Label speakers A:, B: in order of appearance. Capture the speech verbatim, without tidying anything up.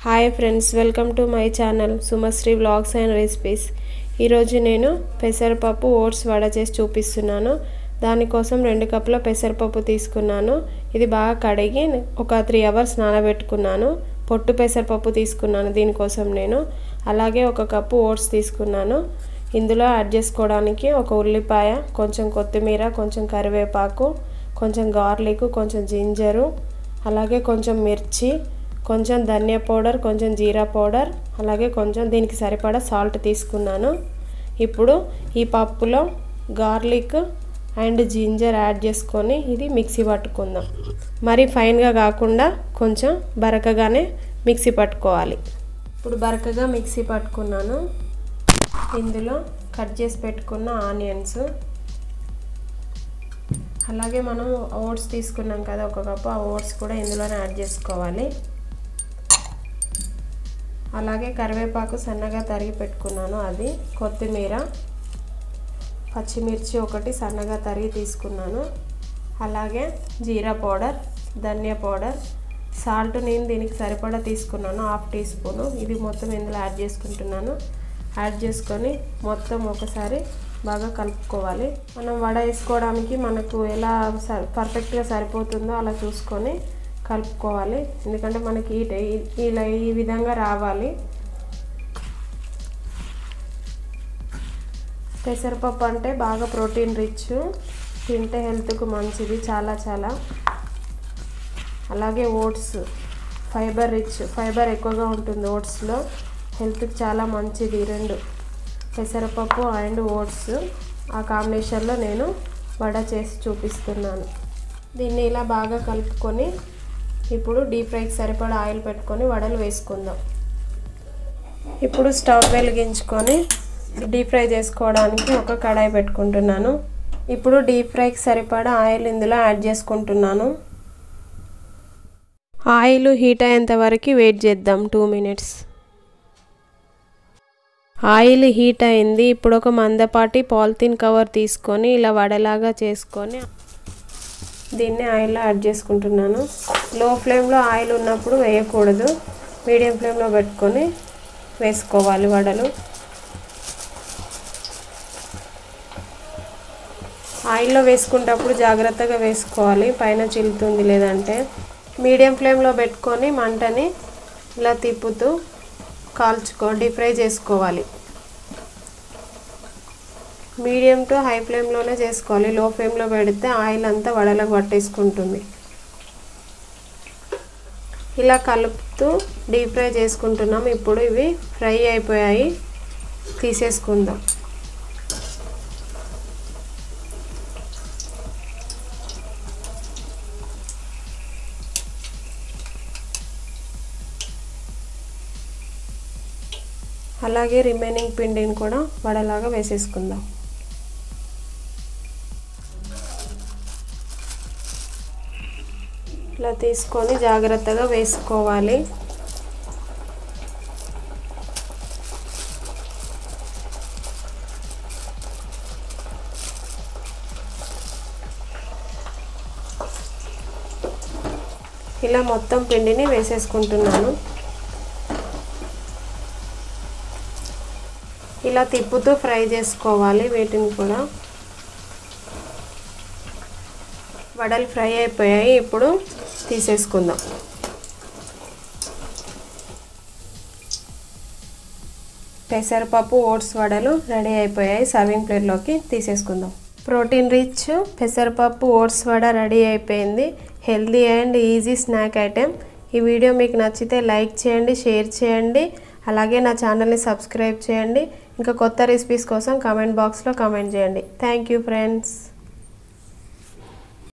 A: Hi friends, welcome to my channel Sumasri vlogs and recipes. ఈరోజు నేను పెసరపప్పు ఓట్స్ వడ చేసి చూపిస్తున్నాను. దానికోసం రెండు కప్పుల పెసరపప్పు తీసుకున్నాను. ఇది బాగా కడిగి ఒక త్రీ అవర్స్ నానబెట్టుకున్నాను. పొట్టు పెసరపప్పు తీసుకున్నాను దీనికోసం నేను. అలాగే ఒక కప్పు ఓట్స్ తీసుకున్నాను. ఇందులో యాడ్ చేసుకోవడానికి ఒక ఉల్లిపాయ, కొంచెం కొత్తిమీర, కొంచెం కరివేపాకు, కొంచెం గార్లిక్, కొంచెం జింజరు, అలాగే కొంచెం మిర్చి, కొంచెం ధనియా పౌడర్, కొంచెం జీరా పౌడర్, అలాగే కొంచెం దీనికి సరిపడా సాల్ట్ తీసుకున్నాను. ఇప్పుడు ఈ పప్పులో గార్లిక్ అండ్ జింజర్ యాడ్ చేసుకొని ఇది మిక్సీ పట్టుకుందాం. మరి ఫైన్గా కాకుండా కొంచెం బరకగానే మిక్సీ పట్టుకోవాలి. ఇప్పుడు బరకగా మిక్సీ పట్టుకున్నాను. ఇందులో కట్ చేసి పెట్టుకున్న ఆనియన్స్, అలాగే మనం ఓట్స్ తీసుకున్నాం కదా ఒక కప్పు, ఆ ఓట్స్ కూడా ఇందులోనే యాడ్ చేసుకోవాలి. అలాగే కరివేపాకు సన్నగా తరిగి పెట్టుకున్నాను, అది, కొత్తిమీర, పచ్చిమిర్చి ఒకటి సన్నగా తరిగి తీసుకున్నాను, అలాగే jeera powder, dhania powder, salt నేను దీనికి సరిపడా తీసుకున్నాను హాఫ్ టీ స్పూను. ఇది మొత్తం ఇందులో యాడ్ చేసుకుంటున్నాను. యాడ్ చేసుకొని మొత్తం ఒకసారి బాగా కలుపుకోవాలి. మనం వడ వేసుకోవడానికి మనకు ఎలా పర్ఫెక్ట్గా సరిపోతుందో అలా చూసుకొని కలుపుకోవాలి. ఎందుకంటే మనకి ఇలా ఈ విధంగా రావాలి. పెసరపప్పు అంటే బాగా ప్రోటీన్ రిచ్, తింటే హెల్త్కు మంచిది చాలా చాలా. అలాగే ఓట్స్ ఫైబర్ రిచ్, ఫైబర్ ఎక్కువగా ఉంటుంది ఓట్స్లో, హెల్త్కి చాలా మంచిది. రెండు పెసరపప్పు అండ్ ఓట్స్ ఆ కాంబినేషన్లో నేను వడ చేసి చూపిస్తున్నాను. దీన్ని ఇలా బాగా కలుపుకొని ఇప్పుడు డీప్ ఫ్రైకి సరిపడా ఆయిల్ పెట్టుకొని వడలు వేసుకుందాం. ఇప్పుడు స్టవ్ వెలిగించుకొని డీప్ ఫ్రై చేసుకోవడానికి ఒక కడాయి పెట్టుకుంటున్నాను. ఇప్పుడు డీప్ ఫ్రైకి సరిపడా ఆయిల్ ఇందులో యాడ్ చేసుకుంటున్నాను. ఆయిల్ హీట్ అయ్యేంత వరకు వెయిట్ చేద్దాం, టూ మినిట్స్. ఆయిల్ హీట్ అయింది. ఇప్పుడు ఒక మందపాటి పాలిథిన్ కవర్ తీసుకొని ఇలా వడలాగా చేసుకొని దీన్ని ఆయిల్లో యాడ్ చేసుకుంటున్నాను. లో ఫ్లేమ్లో ఆయిల్ ఉన్నప్పుడు వేయకూడదు, మీడియం ఫ్లేమ్లో పెట్టుకొని వేసుకోవాలి వడలు. ఆయిల్లో వేసుకునేటప్పుడు జాగ్రత్తగా వేసుకోవాలి, పైన చిల్లుతుంది లేదంటే. మీడియం ఫ్లేమ్లో పెట్టుకొని మంటని ఇలా తిప్పుతూ కాల్చుకో డీప్ ఫ్రై చేసుకోవాలి. మీడియం టు హై ఫ్లేమ్లోనే చేసుకోవాలి. లో ఫ్లేమ్లో పెడితే ఆయిల్ అంతా వడలకు పట్టేసుకుంటుంది. ఇలా కలుపుతూ డీప్ ఫ్రై చేసుకుంటున్నాం. ఇప్పుడు ఇవి ఫ్రై అయిపోయాయి, తీసేసుకుందాం. అలాగే రిమైనింగ్ పిండిని కూడా వడలాగా వేసేసుకుందాం. ఇలా తీసుకొని జాగ్రత్తగా వేసుకోవాలి. ఇలా మొత్తం పిండిని వేసేసుకుంటున్నాను. ఇలా తిప్పుతూ ఫ్రై చేసుకోవాలి వీటిని కూడా. వడలు ఫ్రై అయిపోయాయి, ఇప్పుడు తీసేసుకుందాం. పెసరపప్పు ఓట్స్ వడలు రెడీ అయిపోయాయి. సర్వింగ్ ప్లేట్లోకి తీసేసుకుందాం. ప్రోటీన్ రిచ్ పెసరపప్పు ఓట్స్ వడ రెడీ అయిపోయింది. Healthy and easy snack item. ఈ వీడియో మీకు నచ్చితే లైక్ చేయండి, షేర్ చేయండి, అలాగే నా ఛానల్ని సబ్స్క్రైబ్ చేయండి. ఇంకా కొత్త రెసిపీస్ కోసం కామెంట్ బాక్స్లో కామెంట్ చేయండి. Thank you friends.